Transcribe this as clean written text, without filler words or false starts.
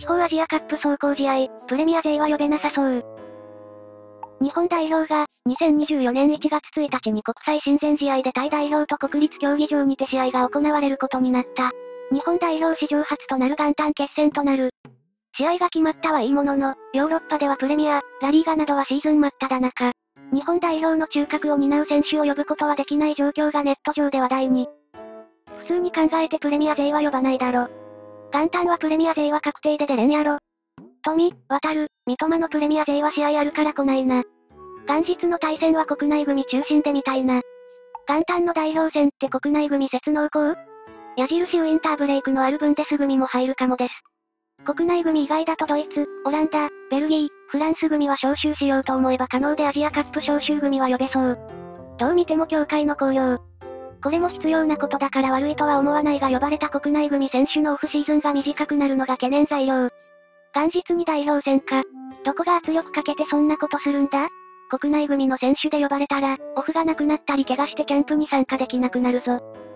地方アジアカップ壮行試合、プレミア勢は呼べなさそう。日本代表が、2024年1月1日に国際親善試合でタイ代表と国立競技場にて試合が行われることになった。日本代表史上初となる元旦決戦となる。試合が決まったはいいものの、ヨーロッパではプレミア、ラリーガなどはシーズン真っ只中。日本代表の中核を担う選手を呼ぶことはできない状況がネット上で話題に。普通に考えてプレミア勢は呼ばないだろ。元旦はプレミア勢は確定で出れんやろ。富、渡る、三笘のプレミア勢は試合あるから来ないな。元日の対戦は国内組中心で見たいな。元旦の代表戦って国内組接濃厚？矢印ウインターブレイクのあるブンデス組も入るかもです。国内組以外だとドイツ、オランダ、ベルギー、フランス組は招集しようと思えば可能でアジアカップ招集組は呼べそう。どう見ても協会の綱領。これも必要なことだから悪いとは思わないが呼ばれた国内組選手のオフシーズンが短くなるのが懸念材料。元日に代表戦か。どこが圧力かけてそんなことするんだ？国内組の選手で呼ばれたら、オフがなくなったり怪我してキャンプに参加できなくなるぞ。